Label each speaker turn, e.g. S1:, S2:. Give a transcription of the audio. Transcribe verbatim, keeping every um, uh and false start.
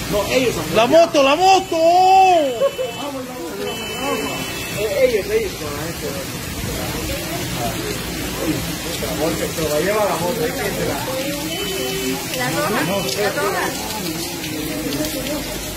S1: No, ellos son.
S2: ¡La moto, la moto!
S1: Ellos, ellos con la gente. La moto, se lo va a llevar la moto, hay que se la.
S3: ¿La toga? ¿La toga?